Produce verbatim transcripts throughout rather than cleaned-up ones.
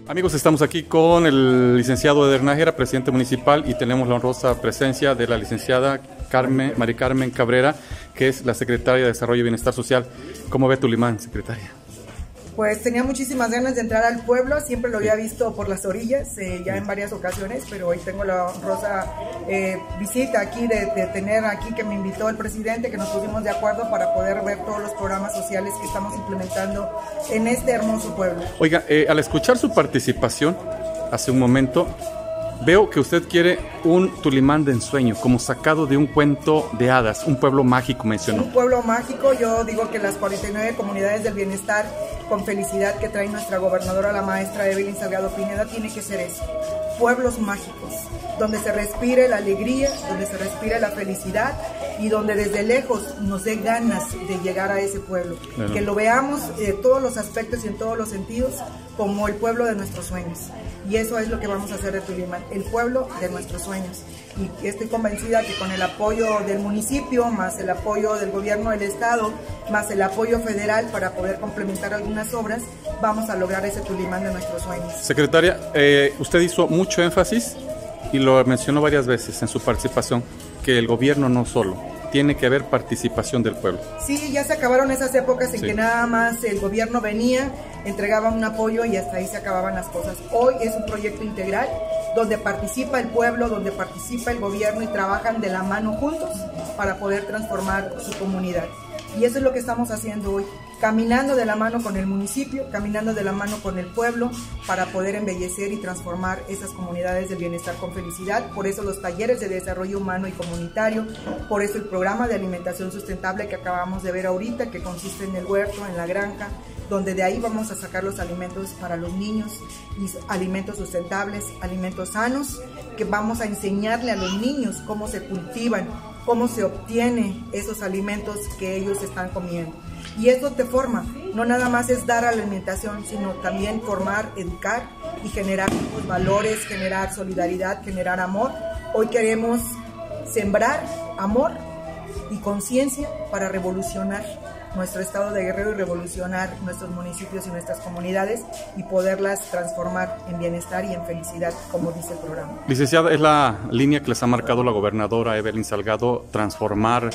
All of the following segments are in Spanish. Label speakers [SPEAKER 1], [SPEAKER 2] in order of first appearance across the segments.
[SPEAKER 1] Amigos, estamos aquí con el licenciado Eder Nájera, presidente municipal, y tenemos la honrosa presencia de la licenciada Carmen, Mari Carmen Cabrera, que es la secretaria de Desarrollo y Bienestar Social. ¿Cómo ve Tulimán, secretaria?
[SPEAKER 2] Pues tenía muchísimas ganas de entrar al pueblo, siempre lo había visto por las orillas, eh, ya en varias ocasiones, pero hoy tengo la honrosa eh, visita aquí, de, de tener aquí que me invitó el presidente, que nos pusimos de acuerdo para poder ver todos los programas sociales que estamos implementando en este hermoso pueblo.
[SPEAKER 1] Oiga, eh, al escuchar su participación hace un momento, veo que usted quiere un Tulimán de ensueño, como sacado de un cuento de hadas, un pueblo mágico, mencionó.
[SPEAKER 2] Un pueblo mágico, yo digo que las cuarenta y nueve comunidades del bienestar con felicidad que trae nuestra gobernadora, la maestra Evelyn Salgado Pineda, tiene que ser eso, pueblos mágicos, donde se respire la alegría, donde se respire la felicidad y donde desde lejos nos dé ganas de llegar a ese pueblo, bueno. Que lo veamos en eh, todos los aspectos y en todos los sentidos como el pueblo de nuestros sueños, y eso es lo que vamos a hacer de Tulimán, el pueblo de nuestros sueños, y estoy convencida que con el apoyo del municipio, más el apoyo del gobierno del estado, más el apoyo federal para poder complementar algunas obras, vamos a lograr ese Tulimán de nuestros sueños.
[SPEAKER 1] Secretaria, eh, usted hizo mucho énfasis y lo mencionó varias veces en su participación, que el gobierno no solo, tiene que haber participación del pueblo.
[SPEAKER 2] Sí, ya se acabaron esas épocas en sí. que nada más el gobierno venía, entregaba un apoyo y hasta ahí se acababan las cosas. Hoy es un proyecto integral donde participa el pueblo, donde participa el gobierno y trabajan de la mano juntos para poder transformar su comunidad. Y eso es lo que estamos haciendo hoy, caminando de la mano con el municipio, caminando de la mano con el pueblo para poder embellecer y transformar esas comunidades de bienestar con felicidad. Por eso los talleres de desarrollo humano y comunitario, por eso el programa de alimentación sustentable que acabamos de ver ahorita, que consiste en el huerto, en la granja, donde de ahí vamos a sacar los alimentos para los niños, y alimentos sustentables, alimentos sanos, que vamos a enseñarle a los niños cómo se cultivan, cómo se obtiene esos alimentos que ellos están comiendo. Y eso te forma, no nada más es dar alimentación, sino también formar, educar y generar pues, valores, generar solidaridad, generar amor. Hoy queremos sembrar amor y conciencia para revolucionar nuestro estado de Guerrero y revolucionar nuestros municipios y nuestras comunidades y poderlas transformar en bienestar y en felicidad, como dice el programa.
[SPEAKER 1] Licenciada, ¿es la línea que les ha marcado la gobernadora Evelyn Salgado, transformar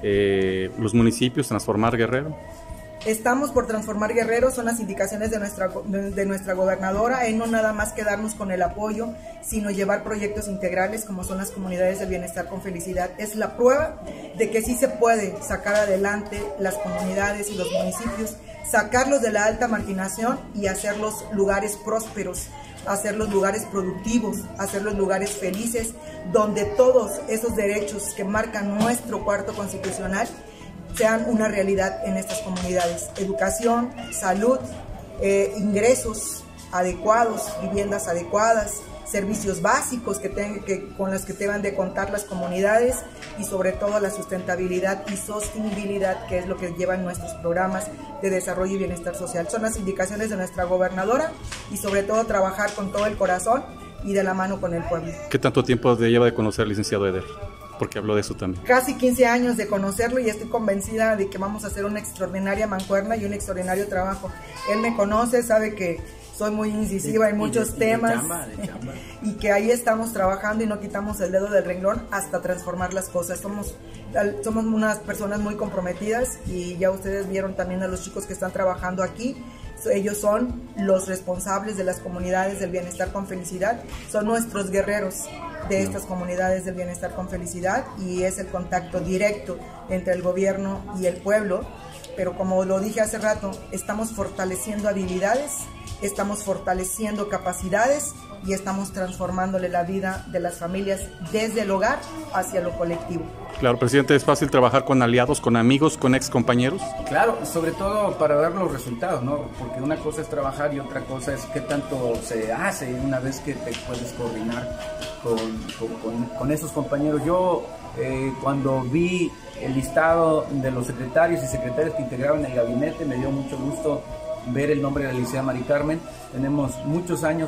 [SPEAKER 1] eh, los municipios, transformar Guerrero?
[SPEAKER 2] Estamos por transformar Guerrero, son las indicaciones de nuestra, de nuestra gobernadora, en no nada más quedarnos con el apoyo, sino llevar proyectos integrales como son las comunidades de bienestar con felicidad. Es la prueba de que sí se puede sacar adelante las comunidades y los municipios, sacarlos de la alta marginación y hacerlos lugares prósperos, hacerlos lugares productivos, hacerlos lugares felices, donde todos esos derechos que marcan nuestro cuarto constitucional sean una realidad en estas comunidades. Educación, salud, eh, ingresos adecuados, viviendas adecuadas, servicios básicos que ten, que, con los que deban de contar las comunidades, y sobre todo la sustentabilidad y sostenibilidad, que es lo que llevan nuestros programas de desarrollo y bienestar social. Son las indicaciones de nuestra gobernadora, y sobre todo trabajar con todo el corazón y de la mano con el pueblo.
[SPEAKER 1] ¿Qué tanto tiempo lleva de conocer al licenciado Eder? Porque habló de eso también.
[SPEAKER 2] Casi quince años de conocerlo, y estoy convencida de que vamos a hacer una extraordinaria mancuerna y un extraordinario trabajo. Él me conoce, sabe que soy muy incisiva en muchos de, temas de chamba, de chamba. Y que ahí estamos trabajando y no quitamos el dedo del renglón hasta transformar las cosas. Somos, somos unas personas muy comprometidas, y ya ustedes vieron también a los chicos que están trabajando aquí. Ellos son los responsables de las comunidades del bienestar con felicidad, son nuestros guerreros de estas comunidades del bienestar con felicidad, y es el contacto directo entre el gobierno y el pueblo. Pero como lo dije hace rato, estamos fortaleciendo habilidades, estamos fortaleciendo capacidades y estamos transformándole la vida de las familias desde el hogar hacia lo colectivo.
[SPEAKER 1] Claro, presidente, ¿es fácil trabajar con aliados, con amigos, con ex compañeros?
[SPEAKER 3] Claro, sobre todo para dar los resultados, ¿no? Porque una cosa es trabajar y otra cosa es qué tanto se hace una vez que te puedes coordinar con, con, con, con esos compañeros. Yo eh, cuando vi el listado de los secretarios y secretarias que integraban el gabinete, me dio mucho gusto ver el nombre de la licenciada Mari Carmen. Tenemos muchos años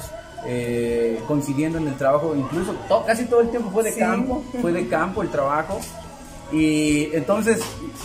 [SPEAKER 3] eh, coincidiendo en el trabajo, incluso to, casi todo el tiempo fue de sí. campo, fue de campo el trabajo, Y entonces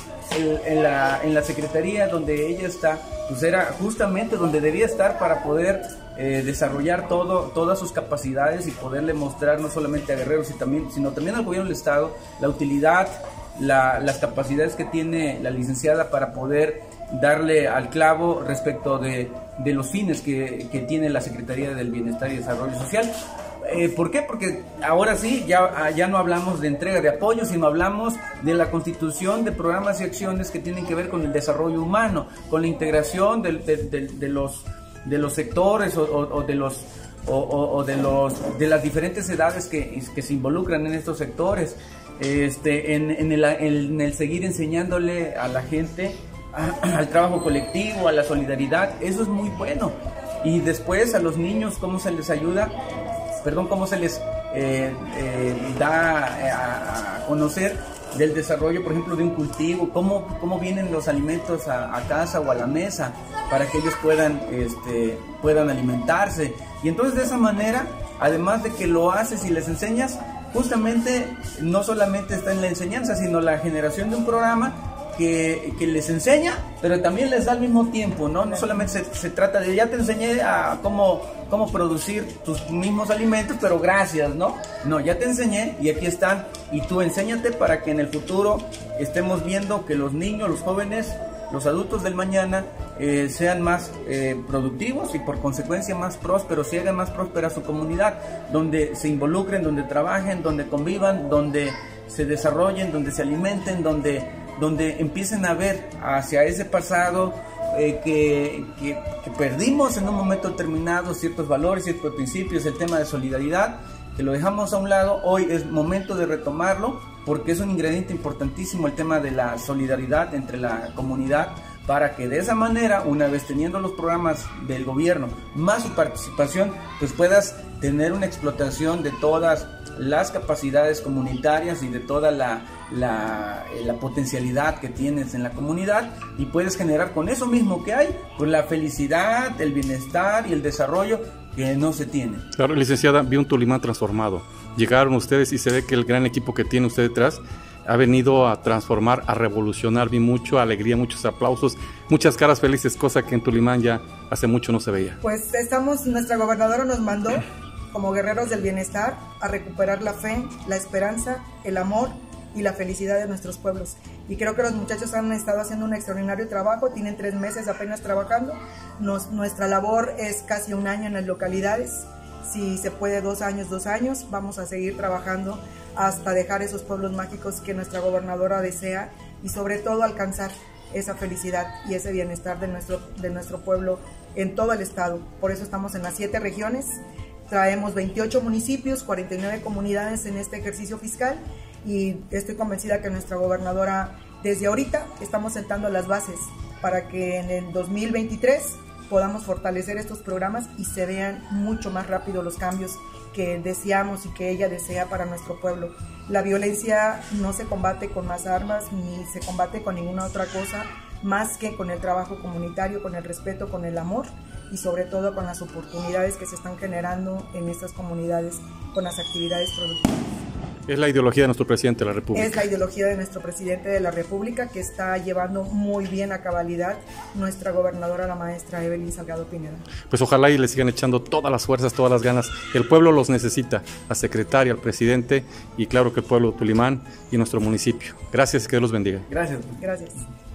[SPEAKER 3] en la, en la secretaría donde ella está, pues era justamente donde debía estar para poder eh, desarrollar todo, todas sus capacidades y poderle mostrar no solamente a Guerrero, sino también, sino también al gobierno del estado la utilidad, la, las capacidades que tiene la licenciada para poder darle al clavo respecto de, de los fines que, que tiene la Secretaría del Bienestar y Desarrollo Social. Eh, ¿Por qué? Porque ahora sí, ya, ya no hablamos de entrega de apoyo, sino hablamos de la constitución de programas y acciones que tienen que ver con el desarrollo humano, con la integración de, de, de, de, los, de los sectores o, o, o de los... O, o, o de los de las diferentes edades que, que se involucran en estos sectores, este, en, en, el, en el seguir enseñándole a la gente a, al trabajo colectivo, a la solidaridad. Eso es muy bueno. Y después a los niños, cómo se les ayuda, perdón, cómo se les eh, eh, da a, a conocer del desarrollo, por ejemplo, de un cultivo, cómo, cómo vienen los alimentos a, a casa o a la mesa para que ellos puedan, este, puedan alimentarse. Y entonces de esa manera, además de que lo haces y les enseñas, justamente no solamente está en la enseñanza, sino la generación de un programa que, que les enseña, pero también les da al mismo tiempo, ¿no? No solamente se, se trata de, ya te enseñé a cómo, cómo producir tus mismos alimentos, pero gracias, ¿no? No, ya te enseñé y aquí están, y tú enséñate para que en el futuro estemos viendo que los niños, los jóvenes, los adultos del mañana eh, sean más eh, productivos y por consecuencia más prósperos y hagan más próspera su comunidad, donde se involucren, donde trabajen, donde convivan, donde se desarrollen, donde se alimenten, donde, donde empiecen a ver hacia ese pasado eh, que, que, que perdimos en un momento determinado, ciertos valores, ciertos principios, el tema de solidaridad, que lo dejamos a un lado. Hoy es momento de retomarlo, porque es un ingrediente importantísimo el tema de la solidaridad entre la comunidad, para que de esa manera, una vez teniendo los programas del gobierno más su participación, pues puedas tener una explotación de todas las capacidades comunitarias y de toda la, la, la potencialidad que tienes en la comunidad, y puedes generar con eso mismo que hay, pues la felicidad, el bienestar y el desarrollo que no se tiene.
[SPEAKER 1] Claro, licenciada, vi un Tolimán transformado. Llegaron ustedes y se ve que el gran equipo que tiene usted detrás ha venido a transformar, a revolucionar. Vi mucho alegría, muchos aplausos, muchas caras felices, cosa que en Tolimán ya hace mucho no se veía.
[SPEAKER 2] Pues estamos, nuestra gobernadora nos mandó como guerreros del bienestar a recuperar la fe, la esperanza, el amor y la felicidad de nuestros pueblos. Y creo que los muchachos han estado haciendo un extraordinario trabajo, tienen tres meses apenas trabajando. Nos, nuestra labor es casi un año en las localidades, si se puede dos años, dos años, vamos a seguir trabajando hasta dejar esos pueblos mágicos que nuestra gobernadora desea, y sobre todo alcanzar esa felicidad y ese bienestar de nuestro, de nuestro pueblo en todo el estado. Por eso estamos en las siete regiones, traemos veintiocho municipios, cuarenta y nueve comunidades en este ejercicio fiscal, y estoy convencida que nuestra gobernadora, desde ahorita estamos sentando las bases para que en el dos mil veintitrés podamos fortalecer estos programas y se vean mucho más rápido los cambios que deseamos y que ella desea para nuestro pueblo. La violencia no se combate con más armas ni se combate con ninguna otra cosa más que con el trabajo comunitario, con el respeto, con el amor y sobre todo con las oportunidades que se están generando en estas comunidades con las actividades productivas.
[SPEAKER 1] Es la ideología de nuestro presidente de la República.
[SPEAKER 2] Es la ideología de nuestro presidente de la República, que está llevando muy bien a cabalidad nuestra gobernadora, la maestra Evelyn Salgado Pineda.
[SPEAKER 1] Pues ojalá y le sigan echando todas las fuerzas, todas las ganas. El pueblo los necesita, la secretaria, al presidente y claro que el pueblo de Tolimán y nuestro municipio. Gracias, que Dios los bendiga.
[SPEAKER 3] Gracias.
[SPEAKER 2] Gracias.